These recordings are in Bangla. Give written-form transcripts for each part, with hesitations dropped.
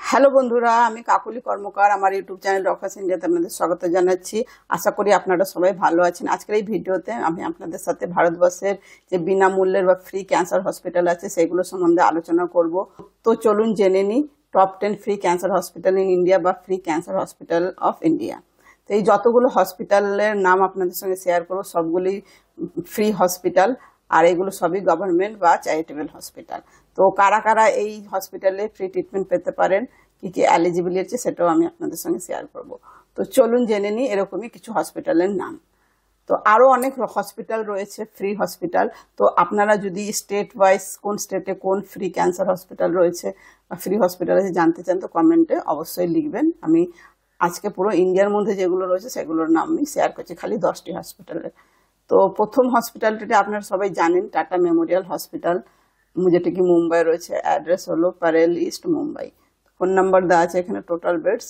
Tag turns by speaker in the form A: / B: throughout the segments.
A: হ্যালো বন্ধুরা, আমি কাকুলি কর্মকার আমার ইউটিউব চ্যানেল ডক্টরস ইন্ডিয়াতে আপনাদের স্বাগত জানাচ্ছি। আশা করি আপনারা সবাই ভালো আছেন। আজকের এই ভিডিওতে আমি আপনাদের সাথে ভারতবর্ষের যে বিনামূল্যের বা ফ্রি ক্যান্সার হসপিটাল আছে সেগুলো সম্বন্ধে আলোচনা করব। তো চলুন জেনে নিই top 10 free cancer hospital in India বা free cancer hospital of India. তো এই যতগুলো হসপিটালের নাম আপনাদের সঙ্গে শেয়ার করবো সবগুলি ফ্রি হসপিটাল, আর এগুলো সবই গভর্নমেন্ট বা চ্যারিটেবল হসপিটাল। তো কারা কারা এই হসপিটালে ফ্রি ট্রিটমেন্ট পেতে পারেন, কি কি এলিজিবল আছে সেটাও আমি আপনাদের সঙ্গে শেয়ার করব। তো চলুন জেনে নিই এরকমই কিছু হসপিটালের নাম। তো আরও অনেক হসপিটাল রয়েছে ফ্রি হসপিটাল। তো আপনারা যদি স্টেট ওয়াইজ কোন স্টেটে কোন ফ্রি ক্যান্সার হসপিটাল রয়েছে বা ফ্রি হসপিটাল আছে জানতে চান তো কমেন্টে অবশ্যই লিখবেন। আমি আজকে পুরো ইন্ডিয়ার মধ্যে যেগুলো রয়েছে সেগুলোর নাম আমি শেয়ার করছি, খালি 10টি হসপিটালের। তো প্রথম হসপিটালটি আপনারা সবাই জানেন, টাটা মেমোরিয়াল হসপিটাল, যেটা কি মুম্বাই রয়েছে। অ্যাড্রেস হলো Parel east, Mumbai. Phone number দেওয়া আছে এখানে। টোটাল বেডস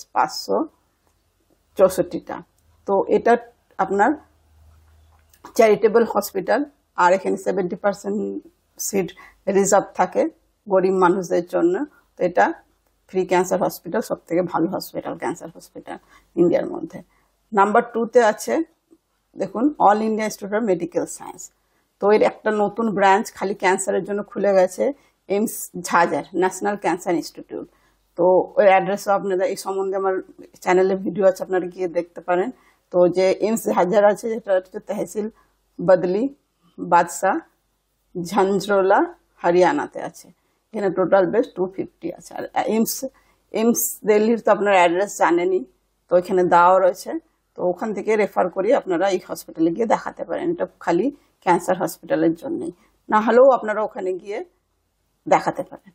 A: 564টা। তো এটা আপনার চ্যারিটেবল হসপিটাল, আর এখানে 70% সিট রিজার্ভ থাকে গরিব মানুষদের জন্য। তো এটা ফ্রি ক্যান্সার হসপিটাল, সব থেকে ভালো হসপিটাল, ক্যান্সার হসপিটাল ইন্ডিয়ার মধ্যে। নাম্বার 2তে আছে দেখুন all India institute of medical science. তো এর একটা নতুন ব্রাঞ্চ খালি ক্যান্সারের জন্য খুলে গেছে, AIIMS Jhajjar national cancer institute. তো ওই অ্যাড্রেসও আপনারা এই সম্বন্ধে আমার চ্যানেলে ভিডিও আছে, আপনারা গিয়ে দেখতে পারেন। তো যে এইমস ঝাঁঝার আছে যেটা হচ্ছে তহসিল বদলি বাদশাহ ঝঞ্ঝরোলা হরিয়ানাতে আছে। এখানে টোটাল বেড 250 আছে। আর এইমস দিল্লির তো আপনার অ্যাড্রেস জানেনই, তো এখানে দেওয়া রয়েছে। তো ওখান থেকে রেফার করি আপনারা এই হসপিটালে গিয়ে দেখাতে পারেন। এটা খালি ক্যান্সার হসপিটালের জন্যই, না হলেও আপনারা ওখানে গিয়ে দেখাতে পারেন।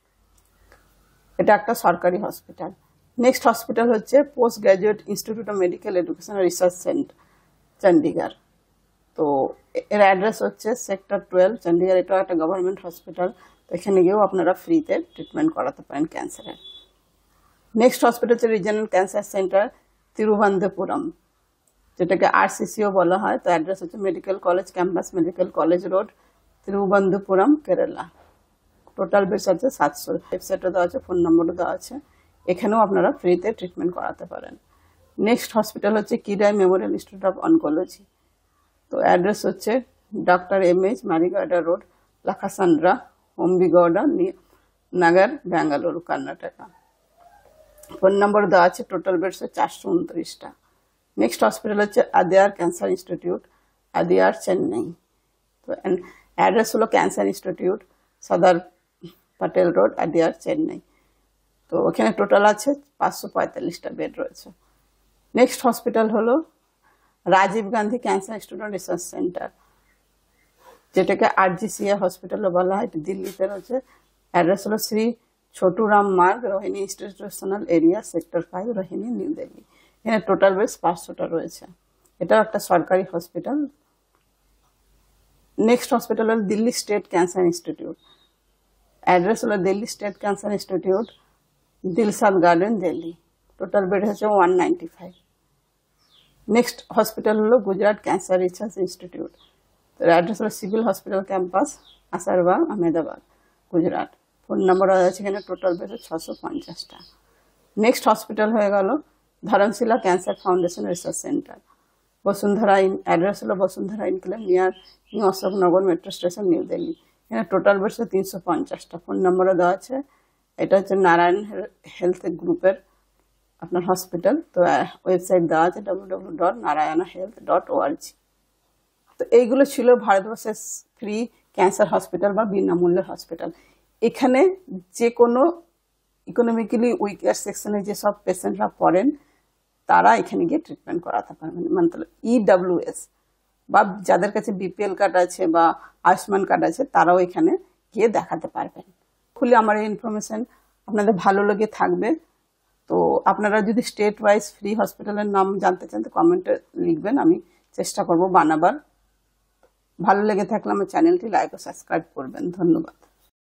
A: এটা একটা সরকারি হসপিটাল। নেক্সট হসপিটাল হচ্ছে post graduate institute of medical education research centre, Chandigarh. তো এর অ্যাড্রেস হচ্ছে সেক্টর 12, চণ্ডীগড়। এটা একটা গভর্নমেন্ট হসপিটাল। তো এখানে গিয়েও আপনারা ফ্রিতে ট্রিটমেন্ট করাতে পারেন ক্যান্সারের। নেক্সট হসপিটাল হচ্ছে রিজনাল ক্যান্সার সেন্টার তিরুবনন্তপুরম, যেটাকে আরসিসিও বলা হয়। তো অ্যাড্রেস হচ্ছে medical college campus, medical college road, Thiruvananthapuram, Kerala. Total beds আছে 700। ওয়েবসাইটও দেওয়া আছে, ফোন নম্বরও দেওয়া আছে। এখানেও আপনারা ফ্রিতে ট্রিটমেন্ট করাতে পারেন। নেক্সট হসপিটাল হচ্ছে Kidwai memorial institute of oncology. তো অ্যাড্রেস হচ্ছে doctor MH Marigowda road, Lakkasandra, Hombegowda Nagar, Bangalore, Karnataka. Phone number দেওয়া আছে। টোটাল বেডস 429টা। নেক্সট হসপিটাল হচ্ছে আদিয়ার ক্যান্সার ইনস্টিটিউট, আদিয়ার, চেন্নাই। তো অ্যাড্রেস হলো ক্যান্সার ইনস্টিটিউট, সদর পটেল রোড, আদিয়ার, চেন্নাই। তো ওখানে টোটাল আছে 545টা বেড রয়েছে। নেক্সট হসপিটাল হলো Rajiv Gandhi cancer institute research centre, যেটাকে আরজিসিএ হসপিটালও বলা হয়। দিল্লিতে রয়েছে। অ্যাড্রেস হলো Shri Chhoturam Marg, Rohini institutional area, sector 5, Rohini, new Delhi. এখানে টোটাল বেডস 500টা রয়েছে। এটাও একটা সরকারি হসপিটাল। নেক্সট হসপিটাল হল Delhi state cancer institute. Address হলো Delhi state cancer institute, Dilshad garden, Delhi. Total bed হচ্ছে 195। নেক্সট হসপিটাল হলো গুজরাট ক্যান্সার রিসার্চ ইনস্টিটিউট। তো অ্যাড্রেস হলো civil hospital campus, Asarwa, Ahmedabad, Gujarat. Phone number আছে এখানে। টোটাল বেড 650টা। নেক্সট হসপিটাল হয়ে গেল Dharamshila cancer foundation research centre, Vasundhara address হলো Vasundhara enclave, near new Ashok Nagar metro station, new Delhi. এখানে টোটাল বেড 350টা। ফোন নম্বরও দেওয়া আছে। এটা হচ্ছে নারায়ণ হেলথ গ্রুপের আপনার হসপিটাল। তো ওয়েবসাইট দেওয়া আছে www.narayanahealth.org। তো এইগুলো ছিল ভারতবর্ষের ফ্রি ক্যান্সার হসপিটাল বা বিনামূল্যের হসপিটাল। এখানে যে কোনো ইকোনমিক্যালি উইকার সেকশনে যেসব পেশেন্টরা পড়েন তারা এখানে গিয়ে ট্রিটমেন্ট করাতে পারবেন। মানে ইডব্লিউএস বা যাদের কাছে বিপিএল কার্ড আছে বা আয়ুষ্মান কার্ড আছে তারাও এখানে গিয়ে দেখাতে পারবেন। খুলে আমার এই ইনফরমেশন আপনাদের ভালো লেগে থাকবে। তো আপনারা যদি স্টেট ওয়াইজ ফ্রি হসপিটালের নাম জানতে চান তো কমেন্টে লিখবেন, আমি চেষ্টা করব বানাবার। ভালো লেগে থাকলে আমার চ্যানেলটি লাইক ও সাবস্ক্রাইব করবেন। ধন্যবাদ।